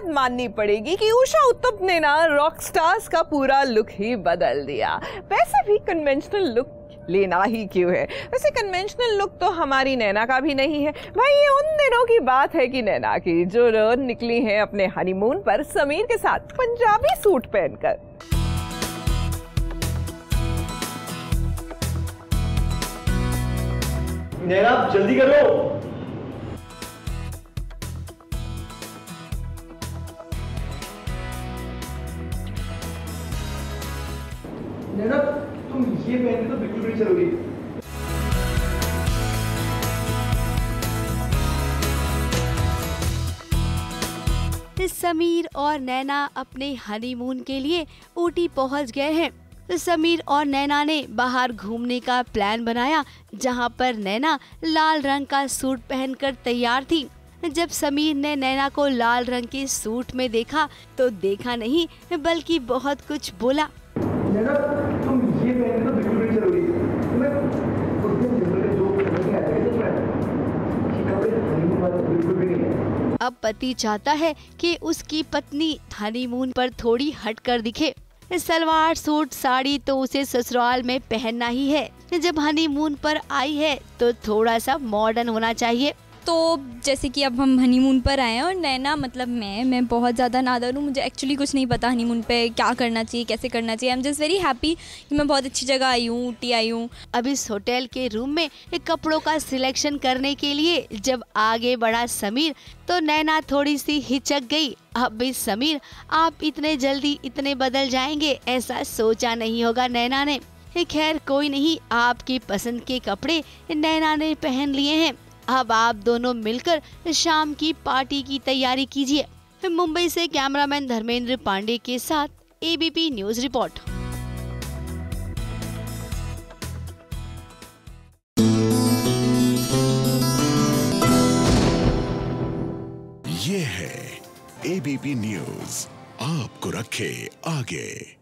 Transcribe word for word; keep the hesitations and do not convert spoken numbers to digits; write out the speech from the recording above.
बात माननी पड़ेगी कि उषा उत्तुप ने ना रॉक स्टार्स का पूरा लुक ही बदल दिया। वैसे भी कन्वेंशनल लुक लेना ही क्यों है, वैसे कन्वेंशनल लुक तो हमारी नैना का भी नहीं है भाई। ये उन दिनों की बात है कि नैना की जो रोज निकली है अपने हनीमून पर समीर के साथ पंजाबी सूट पहनकर। नैना जल्दी करो। नैना तुम ये पहन के तो बिल्कुल भी नहीं चलोगी। समीर और नैना अपने हनीमून के लिए ऊटी पहुंच गए हैं। समीर और नैना ने बाहर घूमने का प्लान बनाया, जहां पर नैना लाल रंग का सूट पहनकर तैयार थी। जब समीर ने नैना को लाल रंग के सूट में देखा तो देखा नहीं बल्कि बहुत कुछ बोला। नैना तुम ये पहन के तो बिल्कुल नहीं चलोगी। तुम्हें उस दिन जंगल में जो करने आया था तो मैं ये कपड़े हनीमून वाले बिल्कुल भी नहीं है। अब पति चाहता है कि उसकी पत्नी हनीमून पर थोड़ी हटकर दिखे। सलवार सूट साड़ी तो उसे ससुराल में पहनना ही है, जब हनीमून पर आई है तो थोड़ा सा मॉडर्न होना चाहिए। तो जैसे कि अब हम हनीमून पर आए हैं और नैना मतलब मैं मैं बहुत ज़्यादा नादार हूँ, मुझे एक्चुअली कुछ नहीं पता हनीमून पे क्या करना चाहिए, कैसे करना चाहिए। I am just very happy कि मैं बहुत अच्छी जगह आई हूँ, ऊटी आई हूँ। अब इस होटल के रूम में एक कपड़ों का सिलेक्शन करने के लिए जब आगे बढ़ा समीर तो नैना थोड़ी सी हिचक गई। अब इस समीर आप इतने जल्दी इतने बदल जाएंगे ऐसा सोचा नहीं होगा नैना ने। खैर कोई नहीं, आपकी पसंद के कपड़े नैना ने पहन लिए हैं। अब आप दोनों मिलकर शाम की पार्टी की तैयारी कीजिए। मुंबई से कैमरामैन धर्मेंद्र पांडे के साथ एबीपी न्यूज रिपोर्ट। ये है एबीपी न्यूज, आपको रखे आगे।